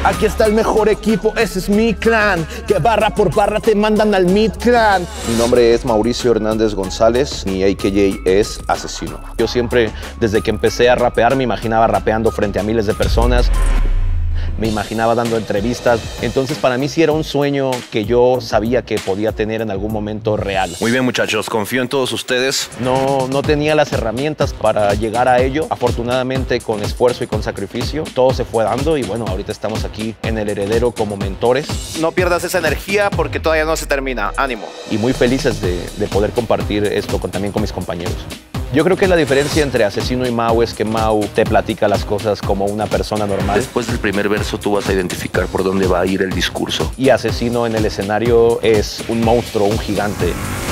Aquí está el mejor equipo, ese es mi clan, que barra por barra te mandan al Mid Clan. Mi nombre es Mauricio Hernández González, mi AKJ es Asesino. Yo siempre, desde que empecé a rapear, me imaginaba rapeando frente a miles de personas. Me imaginaba dando entrevistas. Entonces, para mí sí era un sueño que yo sabía que podía tener en algún momento real. Muy bien, muchachos, confío en todos ustedes. No tenía las herramientas para llegar a ello. Afortunadamente, con esfuerzo y con sacrificio, todo se fue dando y bueno, ahorita estamos aquí en El Heredero como mentores. No pierdas esa energía porque todavía no se termina. Ánimo. Y muy felices de poder compartir esto también con mis compañeros. Yo creo que la diferencia entre Asesino y Mau es que Mau te platica las cosas como una persona normal. Después del primer verso tú vas a identificar por dónde va a ir el discurso. Y Asesino en el escenario es un monstruo, un gigante.